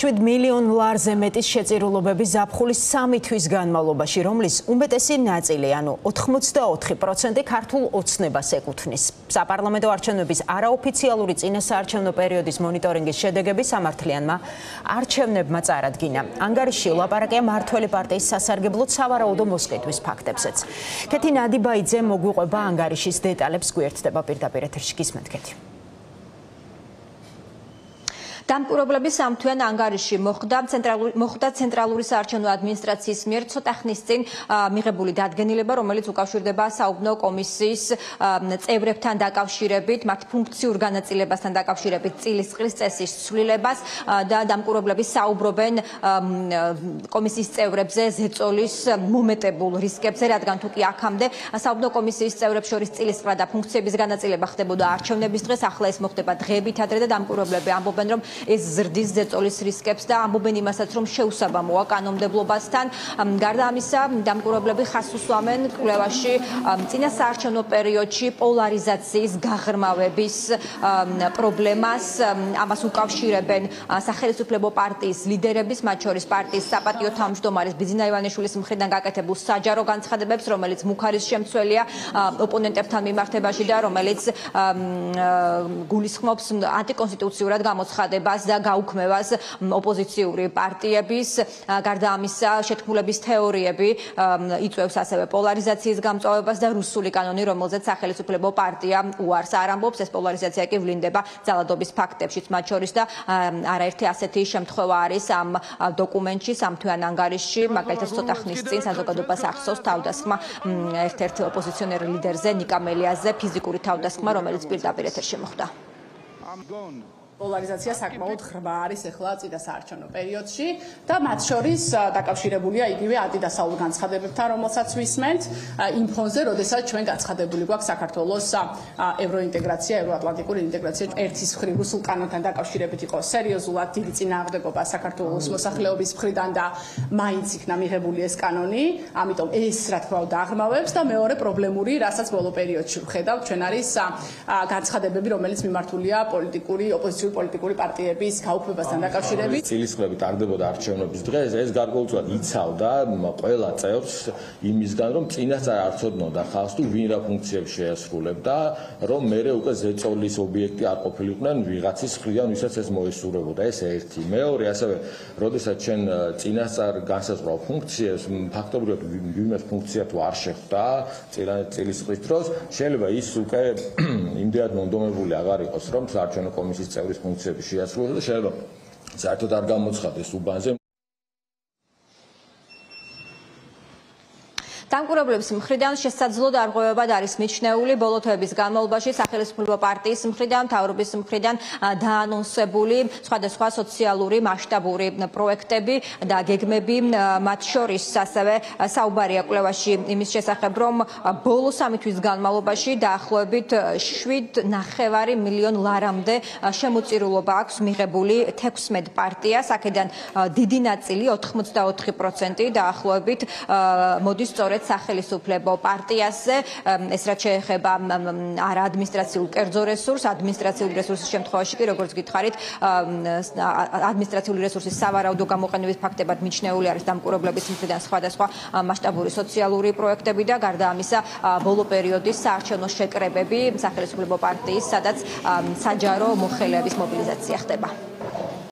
27 მილიონ ლარზე მეტის შეწირულობები ზაფხულის 3 თვის განმავლობაში, რომლის უმეტესი ნაწილი, ანუ 84% ქართულ ოცნებას ეკუთვნის. საპარლამენტო არჩევნების არაოფიციალური წინასაარჩევნო პერიოდის მონიტორინგის შედეგები სამართლიანმა არჩევნებმა წარადგინა. ანგარიში ლაპარაკია მართველი პარტიის სასარგებლოდ სავარაუდო მოსყიდვის ფაქტებზეც. ქეთი ნადიბაიძე მოგვიყვება ანგარიშის დეტალებს, გვერდდება პირდაპირ ეთერში, გისმენთ ქეთი. დამკვირვებლების სამთვიან ანგარიში მოხდა ცენტრალური საარჩევნო ადმინისტრაციის მიერ ცოტა ხნის წინ მიღებული დადგენილება, რომელიც უკავშირდება საუბნო კომისიის წევრებთან დაკავშირებით, მათ ფუნქციურ განაწილებასთან დაკავშირებით წილისყრის წესის ცვლილებას და დამკვირვებლები საუბრობენ კომისიის წევრებზე ზეწოლის მომეტებულ რისკებზე, რადგან თუ კი აქამდე საუბნო კომისიის წევრებს შორის წილისყრა და ფუნქციების განაწილება ხდებოდა არჩევნების დღეს, ახლა ეს მოხდება დღეებით ადრე და დამკვირვებლები ამბობენ, რომ ეს ზრდის ზეწოლის რისკებს და ამბობენ იმასაც, რომ შეუსაბამოა კანონმდებლობასთან. გარდა ამისა, დამკვირვებლები ხაზს უსვამენ კვლევაში წინასაარჩევნო პერიოდში პოლარიზაციის გაღრმავების პრობლემას, ამას უკავშირებენ სახელმწიფო პარტიის ლიდერების, მათ შორის პარტიის საპატიო თავმჯდომარის ბიძინა ივანიშვილის მხრიდან გაკეთებულ საჯარო განცხადებებს, რომელიც მუქარის შემცველია ოპონენტებთან მიმართებაში და რომელიც გულისხმობს ანტიკონსტიტუციურად გამოცხადებას და გაუქმებას ოპოზიციური პარტიების. გარდა ამისა, შეთქმულების თეორიები იწვევს ასევე პოლარიზაციის გამწვავებას და რუსული კანონი, რომელზეც სახელმწიფო პარტია უარს არ ამბობს. ეს პოლარიზაცია კი ვლინდება ძალადობის ფაქტებშიც, მათ შორის და არაერთი ასეთი შემთხვევა არის ამ დოკუმენტში, სამთვიან ანგარიშში, მაგალითად ცოტა ხნის წინ საზოგადოებას ახსოვს თავდასხმა ერთ-ერთ ოპოზიციონერ ლიდერზე, ნიკა მელიაზე, ფიზიკური თავდასხმა, რომელიც პირდაპირ ეთერში მოხდა. პოლარიზაცია საკმაოდ ღრმა არის ახლა წინასაარჩევნო პერიოდში და მათ შორის დაკავშირებულია იგივე ანტიდასავლურ განცხადებებთან, რომელსაც ვისმენთ იმ ფონზე, როდესაც ჩვენ განცხადებული გვაქვს საქართველოს ევროინტეგრაცია, ევროატლანტიკური ინტეგრაცია ერთის მხრივ რუსულ კანონთან დაკავშირებით იყო სერიოზულად დიდი წინააღმდეგობა საქართველოს მოსახლეობის მხრიდან და მაინც იქნა მიღებული ეს კანონი, ამიტომ ეს რა თქმა უნდა აღრმავებს და მეორე პრობლემური, რასაც ბოლო პერიოდში ვხედავთ, ჩვენ არის განცხადებები, რომელიც მიმართულია პოლიტიკური პარტიების გაუქმებასთან დაკავშირებით. წილისყრები ტარდებოდა არჩევნების დღეს, ეს გარკვეულწილად იცავდა ყველა წევრს იმისგან, რომ წინასწარ არ ცოდნოდა ხალხს თუ ვინ რა ფუნქციებს შეასრულებდა, რომ მერე უკვე ზეწოლის ობიექტი არ ყოფილიყვნენ ვიღაცის მხრიდან, ვისაც ეს მოესურვებოდა. ეს ერთი. მეორე, ასევე, როდესაც ჩვენ წინასწარ განსაზღვრავ ფუნქციებს, ფაქტობრივად ვინმე ფუნქცია თუ არ შეხვდა წილისყრის დროს, შეიძლება ის უკვე იმდენად მონდომებული აღარ იყოს, რომ საარჩევნო კომისიის წევრის ფუნქციები შეასრულოს და შეიძლება საერთოდ არ გამოცხადდეს უბანზე. დამკვირვებლების მხრიდან შესაძლო დარღვევებად არის მიჩნეული ბოლო თვეების განმავლობაში სახელმწიფო პარტიის მხრიდან, მთავრობის მხრიდან დაანონსებული სხვადასხვა სოციალური მასშტაბური პროექტები და გეგმები, მათ შორის ასევე საუბარია კვლევაში იმის შესახებ, რომ ბოლო 3 თვის განმავლობაში დაახლოებით 7,5 მილიონ ლარამდე შემოწირულობა აქვს მიღებული 16 პარტიას, აქედან დიდი ნაწილი 84% დაახლოებით მოდის სწორედ სახელმწიფო პარტიაზე. ეს რაც შეეხება არაადმინისტრაციულ კერძო რესურსს, ადმინისტრაციული რესურსის შემთხვევაში კი, როგორც გითხარით, ადმინისტრაციული რესურსის სავარაუდო გამოყენების ფაქტებად მიჩნეული არის დამკვირვებლების მხრიდან სხვადასხვა მასშტაბური სოციალური პროექტები და გარდა ამისა, ბოლო პერიოდის საარჩევნო შეკრებები სახელმწიფო პარტიის, სადაც საჯარო მოხელეების მობილიზაცია ხდება.